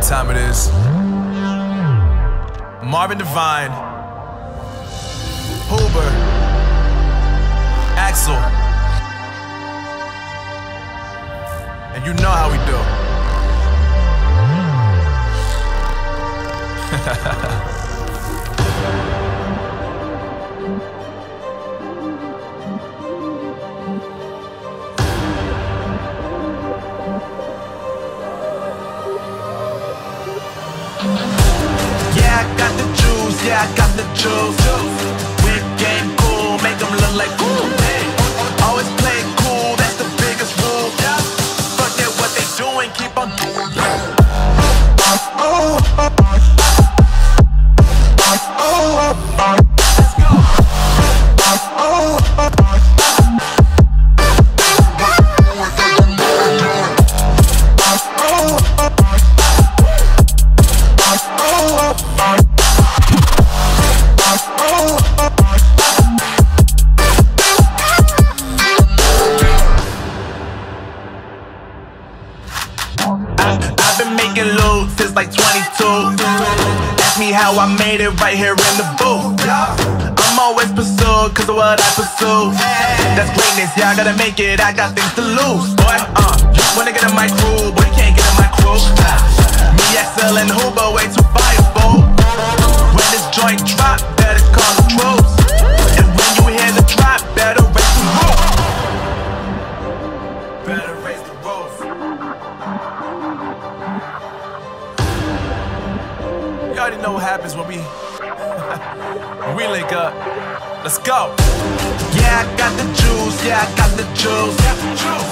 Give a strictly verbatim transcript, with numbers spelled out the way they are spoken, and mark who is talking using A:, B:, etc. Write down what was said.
A: time it is. Marvin Devine, Huber, Axel, and you know how we do.
B: Yeah, I got the juice, yeah, I got the juice. Whip game cool, make them look like cool. Always play cool, that's the biggest rule. Forget what they doing, keep on doing. I've been making loot since like twenty-two. Ask me how I made it right here in the booth. I'm always pursued cause of what I pursue. That's greatness, yeah, I gotta make it, I got things to lose. Boy, uh, wanna get in my crew, boy, you can't get in my crew. Me, Axel, and Huber, way too fireable. When this joint drop, better call the troops. And when you hear the drop, better raise the roof. Better raise the roof.
A: You already know what happens when we when we link up. Let's go.
B: Yeah, I got the juice, yeah, I got the juice.